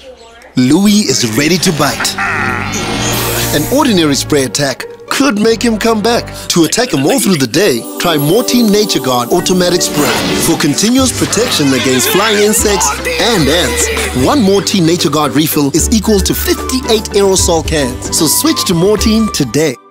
Louie is ready to bite. An ordinary spray attack could make him come back. To attack him all through the day, try Mortein Nature Guard Automatic Spray for continuous protection against flying insects and ants. One Mortein Nature Guard refill is equal to 58 aerosol cans, so switch to Mortein today.